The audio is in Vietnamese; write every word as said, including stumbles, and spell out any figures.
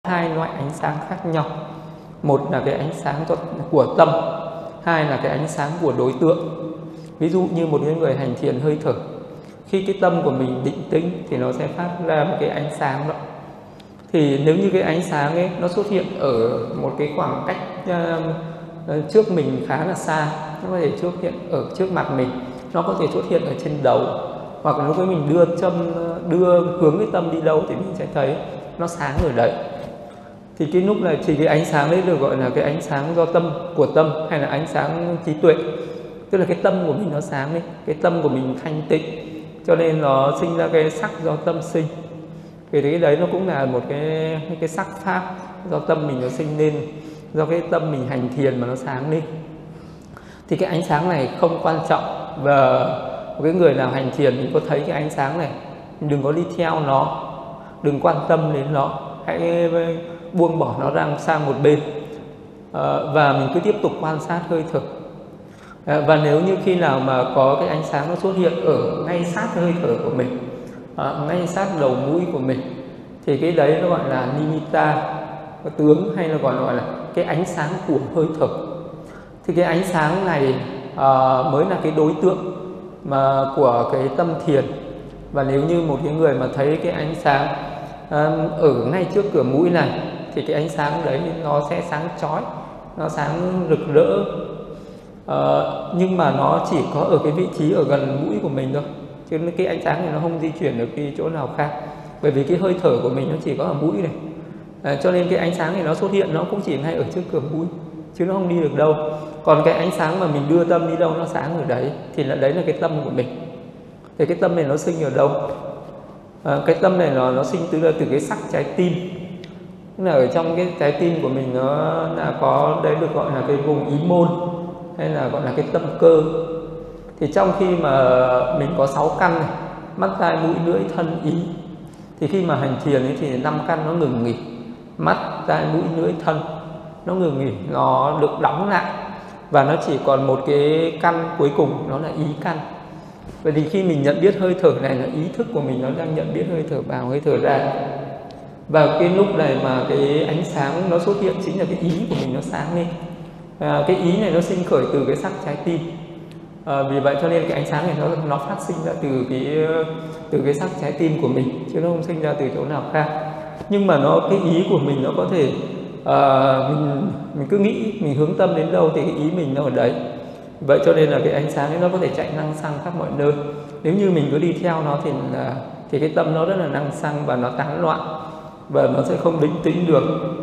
hai loại ánh sáng khác nhau. Một là cái ánh sáng của tâm, hai là cái ánh sáng của đối tượng. Ví dụ như một người hành thiền hơi thở, khi cái tâm của mình định tĩnh thì nó sẽ phát ra một cái ánh sáng đó. Thì nếu như cái ánh sáng ấy nó xuất hiện ở một cái khoảng cách uh, trước mình khá là xa, nó có thể xuất hiện ở trước mặt mình, nó có thể xuất hiện ở trên đầu, hoặc là lúc ấy mình đưa châm đưa hướng cái tâm đi đâu thì mình sẽ thấy nó sáng ở đấy. Thì cái lúc này thì cái ánh sáng đấy được gọi là cái ánh sáng do tâm của tâm, hay là ánh sáng trí tuệ. Tức là cái tâm của mình nó sáng đi, cái tâm của mình thanh tịnh, cho nên nó sinh ra cái sắc do tâm sinh. Vì cái đấy nó cũng là một cái cái sắc pháp do tâm mình nó sinh lên, do cái tâm mình hành thiền mà nó sáng lên. Thì cái ánh sáng này không quan trọng, và một cái người nào hành thiền mình có thấy cái ánh sáng này, đừng có đi theo nó, đừng quan tâm đến nó, hãy buông bỏ nó ra sang một bên, à, và mình cứ tiếp tục quan sát hơi thở. À, và nếu như khi nào mà có cái ánh sáng nó xuất hiện ở ngay sát hơi thở của mình, à, ngay sát đầu mũi của mình, thì cái đấy nó gọi là nimitta, cái tướng, hay là còn gọi là cái ánh sáng của hơi thở. Thì cái ánh sáng này à, mới là cái đối tượng mà của cái tâm thiền. Và nếu như một cái người mà thấy cái ánh sáng à, ở ngay trước cửa mũi này, thì cái ánh sáng đấy nó sẽ sáng chói, nó sáng rực rỡ, à, nhưng mà nó chỉ có ở cái vị trí ở gần mũi của mình thôi, chứ cái ánh sáng này nó không di chuyển được đi chỗ nào khác, bởi vì cái hơi thở của mình nó chỉ có ở mũi này, à, cho nên cái ánh sáng này nó xuất hiện nó cũng chỉ ngay ở trước cửa mũi, chứ nó không đi được đâu. Còn cái ánh sáng mà mình đưa tâm đi đâu nó sáng ở đấy, thì là đấy là cái tâm của mình. Thì cái tâm này nó sinh ở đâu? À, cái tâm này nó nó sinh từ từ cái sắc trái tim. Tức là ở trong cái trái tim của mình nó là có đấy được gọi là cái vùng ý môn, hay là gọi là cái tâm cơ. Thì trong khi mà mình có sáu căn này, mắt, tai, mũi, lưỡi, thân, ý, thì khi mà hành thiền ấy thì năm căn nó ngừng nghỉ. Mắt, tai, mũi, lưỡi, thân nó ngừng nghỉ, nó được đóng lại, và nó chỉ còn một cái căn cuối cùng, nó là ý căn. Vậy thì khi mình nhận biết hơi thở này là ý thức của mình nó đang nhận biết hơi thở vào, hơi thở ra. Và cái lúc này mà cái ánh sáng nó xuất hiện chính là cái ý của mình nó sáng lên. À, cái ý này nó sinh khởi từ cái sắc trái tim. À, vì vậy cho nên cái ánh sáng này nó nó phát sinh ra từ cái từ cái sắc trái tim của mình, chứ nó không sinh ra từ chỗ nào khác. Nhưng mà nó cái ý của mình nó có thể à, mình mình cứ nghĩ mình hướng tâm đến đâu thì cái ý mình nó ở đấy. Vậy cho nên là cái ánh sáng ấy nó có thể chạy năng xăng khắp mọi nơi. Nếu như mình cứ đi theo nó thì là thì cái tâm nó rất là năng xăng và nó tán loạn, và nó sẽ không định tĩnh được.